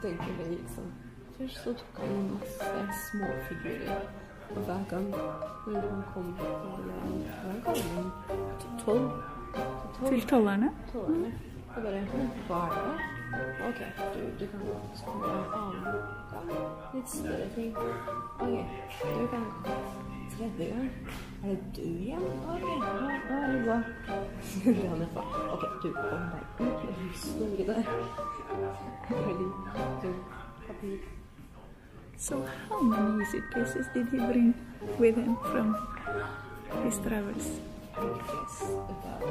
tenker vi liksom. Først så tok han masse småfigurer på hver gang når han kom til hva kaller han? 12. Til tollerne? Tollerne. Og bare, hva er det? Ok, du kan gå. Så kommer det en annen gang. Litt større ting. Ok, du kan gå. Tredje gang. Er det du igjen? Ok, nå er det bra. Han er far. Ok, du kom deg ut med husnorge der. Veldig papir. So how many suitcases did he bring with him from his travels? I guess about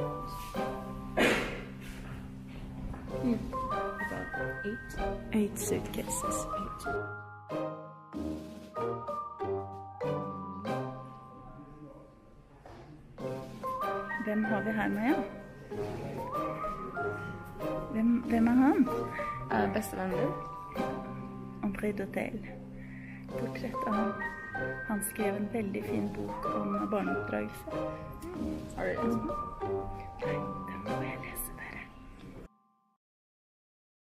8. 8 suitcases. 8. Hvem har vi her med, ja? Hvem er han? Bestevennen din? André Duchampsism. Portrett av han. Han skrev en veldig fin bok om barneoppdragelse. Har du lest den?